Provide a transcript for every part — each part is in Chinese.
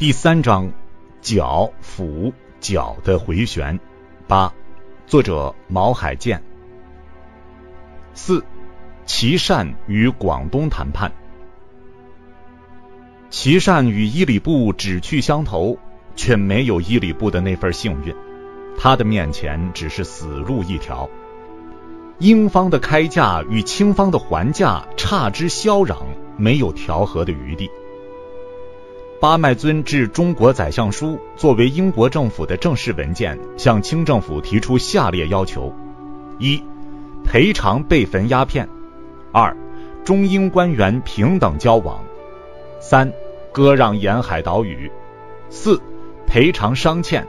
第3章角辅角的回旋。8. 作者毛海建。4. 琦善与广东谈判。琦善与伊里布志趣相投，却没有伊里布的那份幸运，他的面前只是死路一条。英方的开价与清方的还价差之霄壤，没有调和的余地。巴麦尊致中国宰相书作为英国政府的正式文件，向清政府提出下列要求： 1. 赔偿被焚鸦片； 2. 中英官员平等交往； 3. 割让沿海岛屿； 4. 赔偿商欠；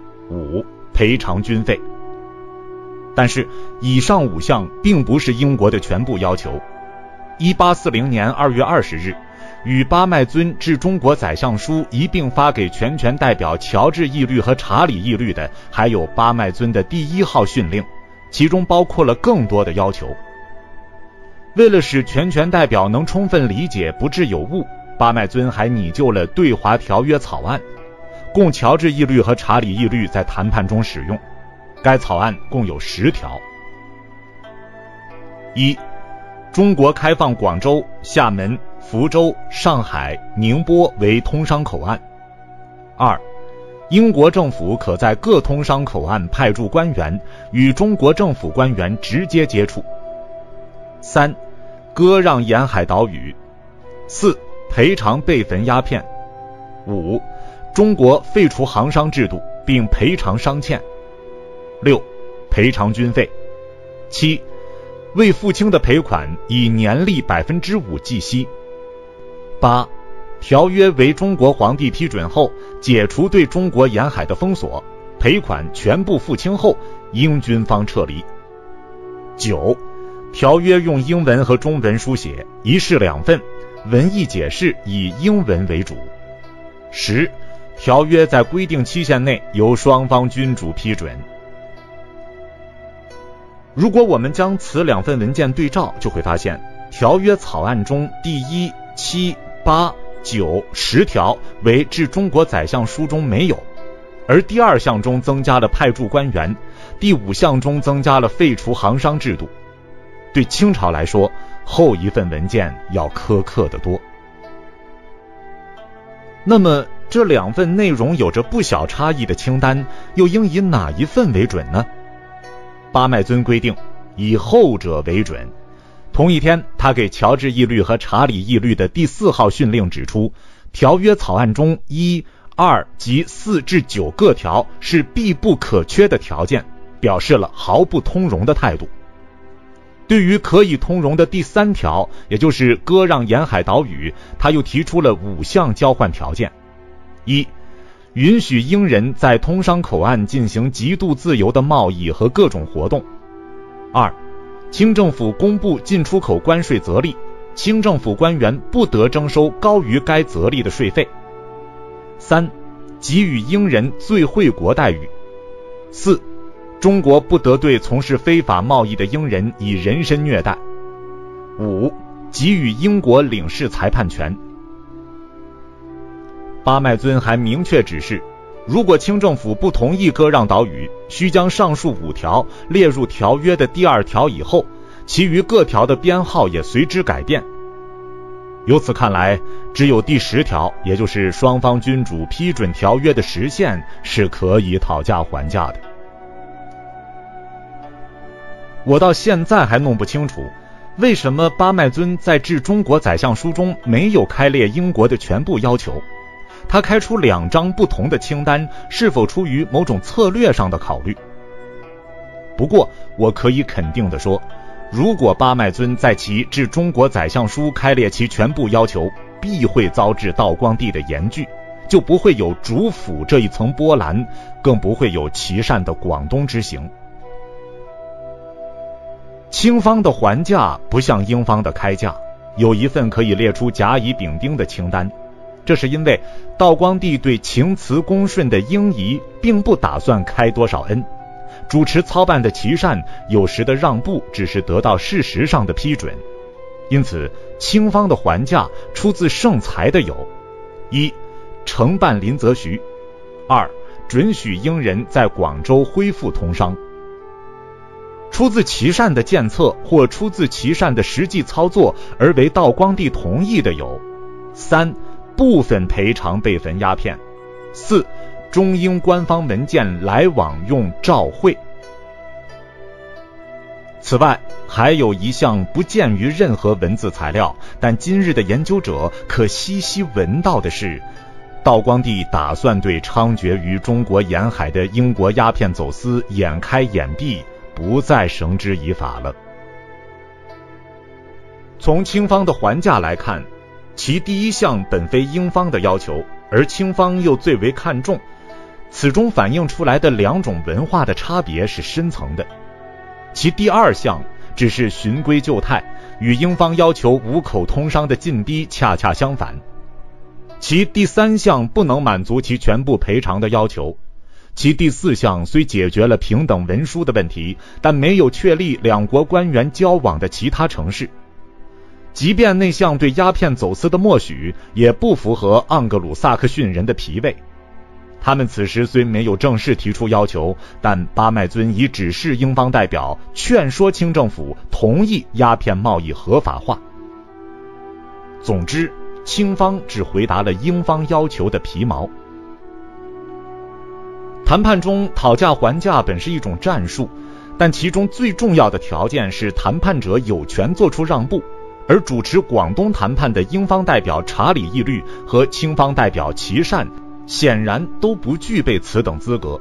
5. 赔偿军费。但是以上5项并不是英国的全部要求。1840年2月20日，与巴麦尊致中国宰相书一并发给全权代表乔治义律和查理义律的，还有巴麦尊的第1号训令，其中包括了更多的要求。为了使全权代表能充分理解，不致有误，巴麦尊还拟就了对华条约草案，供乔治义律和查理义律在谈判中使用。该草案共有10条。1. 中国开放广州、厦门、福州、上海、宁波为通商口岸。2. 英国政府可在各通商口岸派驻官员，与中国政府官员直接接触。3. 割让沿海岛屿。4. 赔偿被焚鸦片。5. 中国废除行商制度，并赔偿商欠。6. 赔偿军费。7. 未付清的赔款以年利 5% 计息。8. 条约为中国皇帝批准后，解除对中国沿海的封锁，赔款全部付清后，英军方撤离。9. 条约用英文和中文书写，一式2份，文义解释以英文为主。10. 条约在规定期限内由双方君主批准。如果我们将此2份文件对照，就会发现条约草案中第1、7、8、9、10条为致中国宰相书中没有，而第2项中增加了派驻官员，第5项中增加了废除行商制度。对清朝来说，后一份文件要苛刻得多。那么这2份内容有着不小差异的清单，又应以哪一份为准呢？巴麦尊规定以后者为准。同一天，他给乔治义律和查理义律的第4号训令指出，条约草案中1、2及4至9各条是必不可缺的条件，表示了毫不通融的态度。对于可以通融的第3条，也就是割让沿海岛屿，他又提出了5项交换条件。1. 允许英人在通商口岸进行极度自由的贸易和各种活动。2. 清政府公布进出口关税则例，清政府官员不得征收高于该则例的税费。3. 给予英人最惠国待遇。4. 中国不得对从事非法贸易的英人以人身虐待。5. 给予英国领事裁判权。巴麦尊还明确指示，如果清政府不同意割让岛屿，需将上述5条列入条约的第2条以后，其余各条的编号也随之改变。由此看来，只有第10条，也就是双方君主批准条约的时限，是可以讨价还价的。我到现在还弄不清楚，为什么巴麦尊在致中国宰相书中没有开列英国的全部要求？他开出2张不同的清单，是否出于某种策略上的考虑？不过我可以肯定地说，如果巴麦尊在其致中国宰相书开列其全部要求，必会遭致道光帝的严拒，就不会有主辅这一层波澜，更不会有琦善的广东之行。清方的还价不像英方的开价，有一份可以列出甲乙丙丁的清单，这是因为道光帝对情辞恭顺的英仪并不打算开多少恩，主持操办的琦善有时的让步只是得到事实上的批准。因此清方的还价出自圣裁的有： 1. 承办林则徐；二、准许英人在广州恢复通商。出自琦善的建策或出自琦善的实际操作而为道光帝同意的有：三、部分赔偿备份鸦片；四、中英官方文件来往用照会。此外，还有一项不见于任何文字材料，但今日的研究者可悉悉闻到的是，道光帝打算对猖獗于中国沿海的英国鸦片走私眼开眼闭，不再绳之以法了。从清方的还价来看，其第一项本非英方的要求，而清方又最为看重，此中反映出来的两种文化的差别是深层的。其第二项只是循规旧态，与英方要求五口通商的禁逼恰恰相反。其第三项不能满足其全部赔偿的要求。其第四项虽解决了平等文书的问题，但没有确立两国官员交往的其他程式。即便那项对鸦片走私的默许，也不符合盎格鲁撒克逊人的脾胃。他们此时虽没有正式提出要求，但巴麦尊已指示英方代表劝说清政府同意鸦片贸易合法化。总之，清方只回答了英方要求的皮毛。谈判中讨价还价本是一种战术，但其中最重要的条件是谈判者有权做出让步，而主持广东谈判的英方代表查理义律和清方代表琦善显然都不具备此等资格。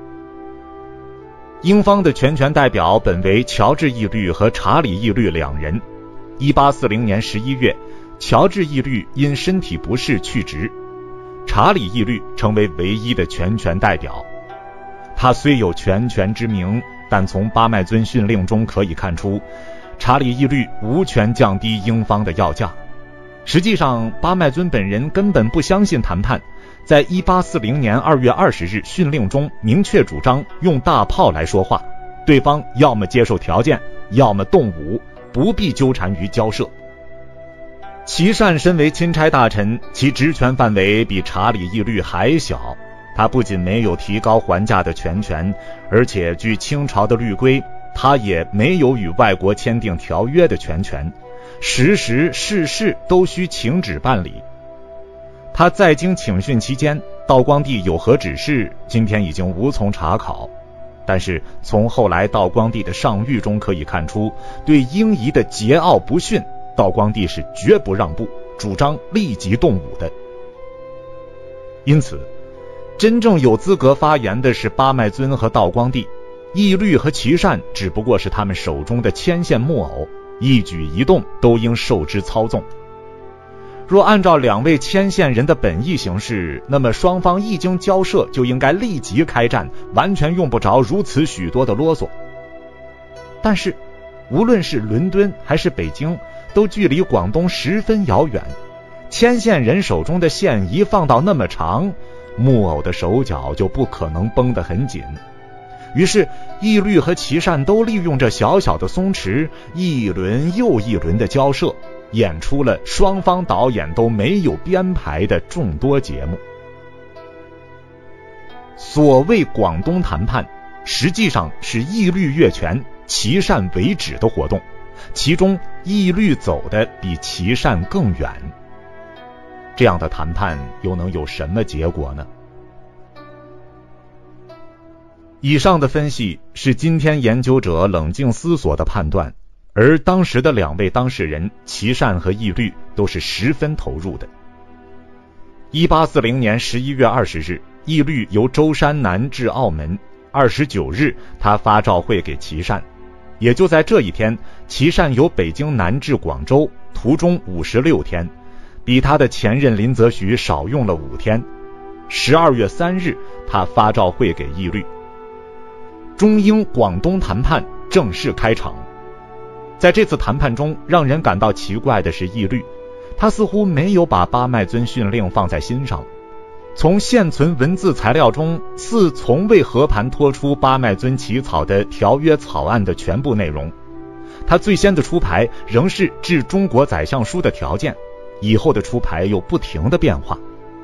英方的全权代表本为乔治义律和查理义律两人。1840年11月，乔治义律因身体不适去职，查理义律成为唯一的全权代表。他虽有全权之名，但从巴麦尊训令中可以看出，查理义律无权降低英方的要价。实际上，巴麦尊本人根本不相信谈判，在1840年2月20日训令中明确主张用大炮来说话，对方要么接受条件，要么动武，不必纠缠于交涉。琦善身为钦差大臣，其职权范围比查理义律还小。他不仅没有提高还价的全权，而且据清朝的律规，他也没有与外国签订条约的全权，时时事事都需请旨办理。他在京请训期间，道光帝有何指示，今天已经无从查考。但是从后来道光帝的上谕中可以看出，对英夷的桀骜不驯，道光帝是绝不让步，主张立即动武的。因此，真正有资格发言的是巴麦尊和道光帝，义律和琦善只不过是他们手中的牵线木偶，一举一动都应受之操纵。若按照两位牵线人的本意行事，那么双方一经交涉就应该立即开战，完全用不着如此许多的啰嗦。但是无论是伦敦还是北京，都距离广东十分遥远，牵线人手中的线一放到那么长，木偶的手脚就不可能绷得很紧。于是义律和琦善都利用这小小的松弛，一轮又一轮的交涉，演出了双方导演都没有编排的众多节目。所谓广东谈判，实际上是义律越权，琦善为止的活动，其中义律走的比琦善更远。这样的谈判又能有什么结果呢？以上的分析是今天研究者冷静思索的判断，而当时的两位当事人琦善和义律都是十分投入的。1840年11月20日，义律由舟山南至澳门，29日他发诏会给琦善。也就在这一天，琦善由北京南至广州，途中56天，比他的前任林则徐少用了5天。12月3日，他发诏会给义律。中英广东谈判正式开场。在这次谈判中，让人感到奇怪的是义律，他似乎没有把巴麦尊训令放在心上。从现存文字材料中，似从未和盘托出巴麦尊起草的条约草案的全部内容。他最先的出牌仍是致中国宰相书的条件，以后的出牌又不停的变化。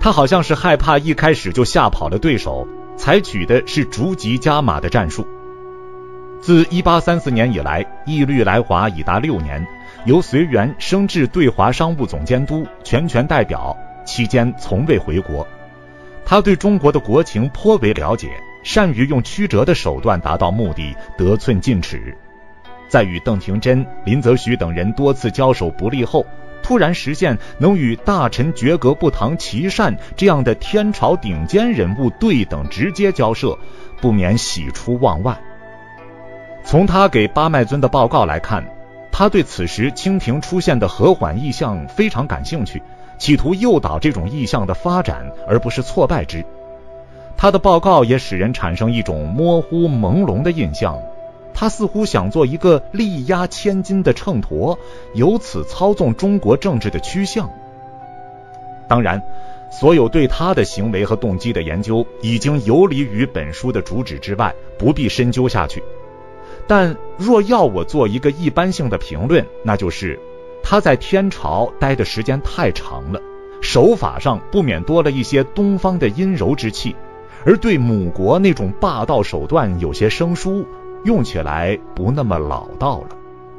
他好像是害怕一开始就吓跑了对手，采取的是逐级加码的战术。自1834年以来，义律来华已达6年，由随员升至对华商务总监督、全权代表，期间从未回国。他对中国的国情颇为了解，善于用曲折的手段达到目的，得寸进尺。在与邓廷桢、林则徐等人多次交手不利后，突然实现能与大臣爵阁不堂琦善这样的天朝顶尖人物对等直接交涉，不免喜出望外。从他给巴麦尊的报告来看，他对此时清廷出现的和缓意象非常感兴趣，企图诱导这种意象的发展，而不是挫败之。他的报告也使人产生一种模糊朦胧的印象，他似乎想做一个力压千斤的秤砣，由此操纵中国政治的趋向。当然，所有对他的行为和动机的研究已经游离于本书的主旨之外，不必深究下去。但若要我做一个一般性的评论，那就是他在天朝待的时间太长了，手法上不免多了一些东方的阴柔之气，而对母国那种霸道手段有些生疏，用起来不那么老道了。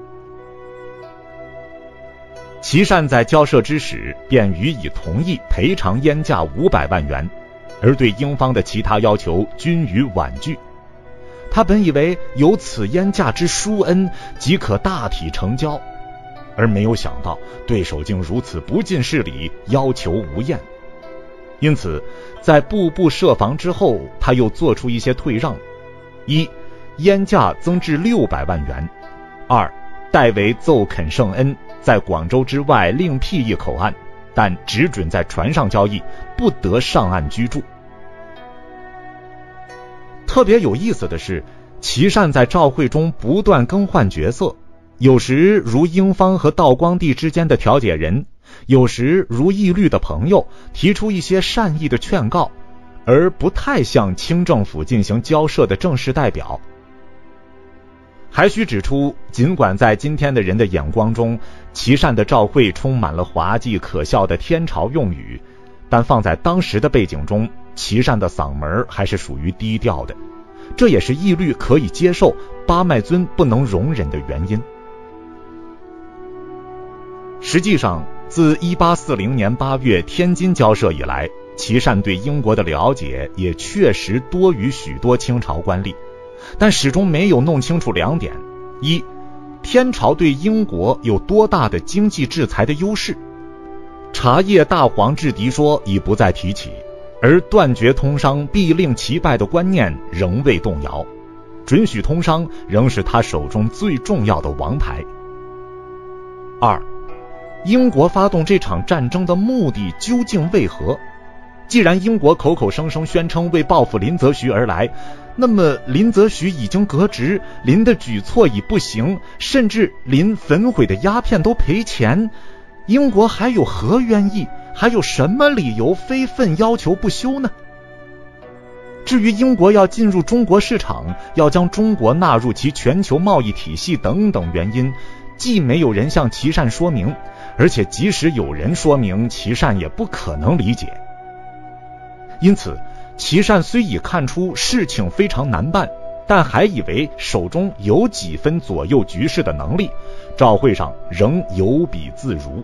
琦善在交涉之时便予以同意赔偿燕价500万元，而对英方的其他要求均予婉拒。他本以为有此燕价之殊恩，即可大体成交，而没有想到对手竟如此不近事理，要求无厌。因此在步步设防之后，他又做出一些退让：一、燕价增至600万元；二、代为奏恳圣恩，在广州之外另辟一口岸，但只准在船上交易，不得上岸居住。特别有意思的是，琦善在照会中不断更换角色，有时如英方和道光帝之间的调解人，有时如义律的朋友，提出一些善意的劝告，而不太向清政府进行交涉的正式代表。还需指出，尽管在今天的人的眼光中，琦善的照会充满了滑稽可笑的天朝用语，但放在当时的背景中，琦善的嗓门还是属于低调的，这也是义律可以接受，巴麦尊不能容忍的原因。实际上，自1840年8月天津交涉以来，琦善对英国的了解也确实多于许多清朝官吏，但始终没有弄清楚2点：一、天朝对英国有多大的经济制裁的优势，茶叶大黄制敌说已不再提起，而断绝通商必令其败的观念仍未动摇，准许通商仍是他手中最重要的王牌。二、英国发动这场战争的目的究竟为何？既然英国口口声声宣称为报复林则徐而来，那么林则徐已经革职，林的举措已不行，甚至林焚毁的鸦片都赔钱，英国还有何冤意？还有什么理由非分要求不休呢？至于英国要进入中国市场，要将中国纳入其全球贸易体系等等原因，既没有人向琦善说明，而且即使有人说明，琦善也不可能理解。因此，琦善虽已看出事情非常难办，但还以为手中有几分左右局势的能力，照会上仍有笔自如。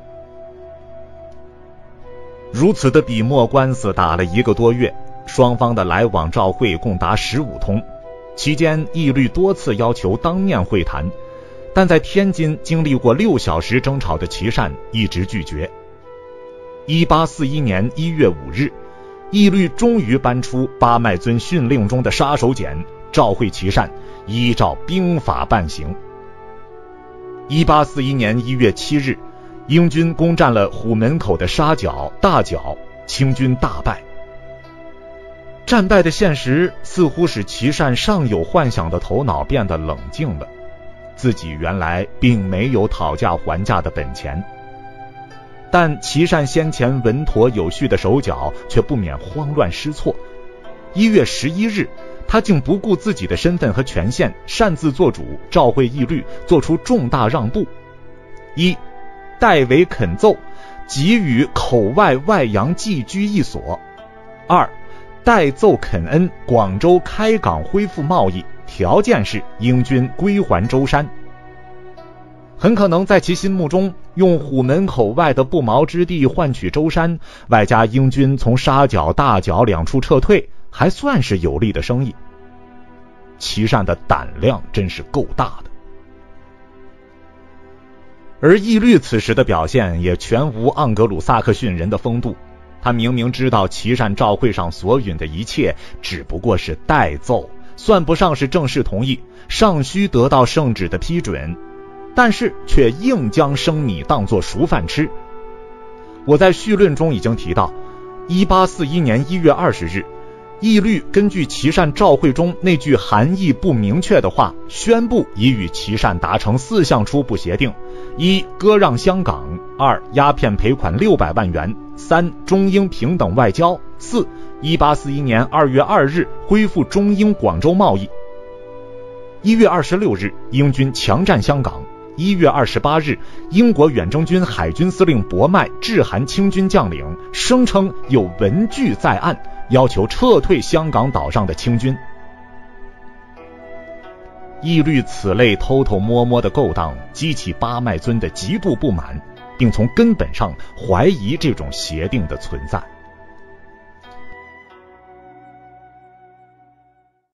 如此的笔墨官司打了1个多月，双方的来往照会共达15通，期间义律多次要求当面会谈，但在天津经历过6小时争吵的琦善一直拒绝。1841年1月5日，义律终于搬出巴麦尊训令中的杀手锏，召会琦善，依照兵法办刑。1841年1月7日，英军攻占了虎门口的沙角、大角，清军大败。战败的现实似乎使琦善尚有幻想的头脑变得冷静了，自己原来并没有讨价还价的本钱。但琦善先前稳妥有序的手脚却不免慌乱失措。1月11日，他竟不顾自己的身份和权限，擅自做主，召会义律，做出重大让步：一、代为恳奏， 给予口外外洋寄居一所。2. 代奏肯恩广州开港恢复贸易，条件是英军归还舟山。很可能在其心目中，用虎门口外的不毛之地换取舟山，外加英军从沙角、大角两处撤退，还算是有利的生意。琦善的胆量真是够大的。而义律此时的表现也全无盎格鲁撒克逊人的风度，他明明知道琦善照会上所允的一切只不过是代奏，算不上是正式同意，尚需得到圣旨的批准，但是却硬将生米当作熟饭吃。我在序论中已经提到，1841年1月20日，义律根据琦善照会中那句含义不明确的话，宣布已与琦善达成4项初步协定：1. 割让香港； 2. 鸦片赔款600万元； 3. 中英平等外交； 4. 1841年2月2日恢复中英广州贸易。1月26日，英军强占香港。1月28日，英国远征军海军司令伯麦致函清军将领，声称有文据在案，要求撤退香港岛上的清军。义律此类偷偷摸摸的勾当，激起巴麦尊的极度不满，并从根本上怀疑这种协定的存在。